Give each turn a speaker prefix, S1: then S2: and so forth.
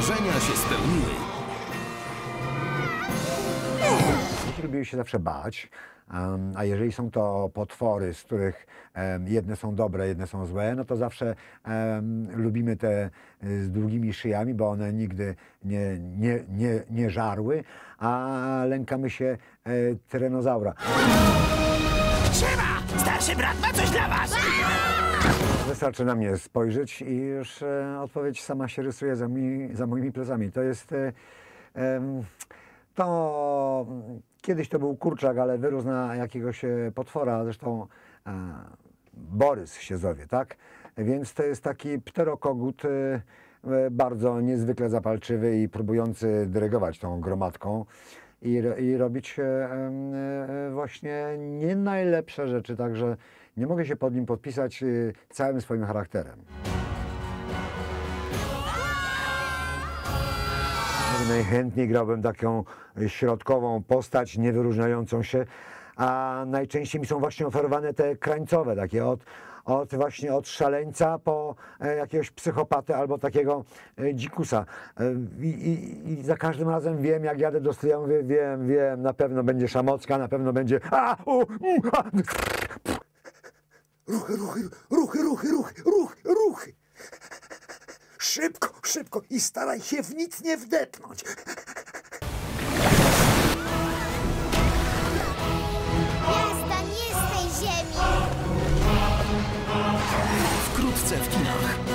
S1: marzenia się spełniły.
S2: Dzieci lubiły się zawsze bać, a jeżeli są to potwory, z których jedne są dobre, jedne są złe, no to zawsze lubimy te z długimi szyjami, bo one nigdy nie żarły, a lękamy się tyrenozaura.
S3: Siema! Starszy brat ma coś dla was!
S2: Wystarczy na mnie spojrzeć i już odpowiedź sama się rysuje za moimi plecami. To jest... To kiedyś to był kurczak, ale wyrósł na jakiegoś potwora, zresztą Borys się zowie, tak? Więc to jest taki pterokogut bardzo niezwykle zapalczywy i próbujący dyrygować tą gromadką i robić właśnie nie najlepsze rzeczy, także nie mogę się pod nim podpisać całym swoim charakterem. Najchętniej grałbym taką środkową postać, niewyróżniającą się, a najczęściej mi są właśnie oferowane te krańcowe, takie właśnie od szaleńca po jakiegoś psychopatę albo takiego dzikusa. I za każdym razem wiem, jak jadę do studia, mówię, wiem, na pewno będzie Szamocka, na pewno będzie...
S4: Ruchy! Szybko i staraj się w nic nie wdepnąć.
S5: Gwiazda nie z tej ziemi!
S1: Wkrótce w kinach.